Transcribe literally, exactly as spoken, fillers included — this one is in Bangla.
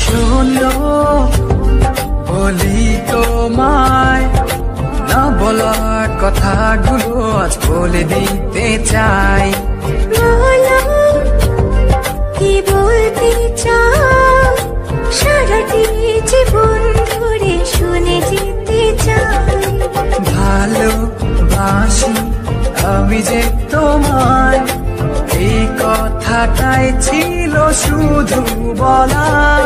শোনো বলি তোমায়, না বলা কথাগুলো আজ বলে দিতে চাই। বলো কি বলতে চাও, সারাটি জীবন ধরে শুনে যেতে চাই। ভালোবাসি আমি যে তোমায়, এই কথাটাই ছিল শুধু বলা।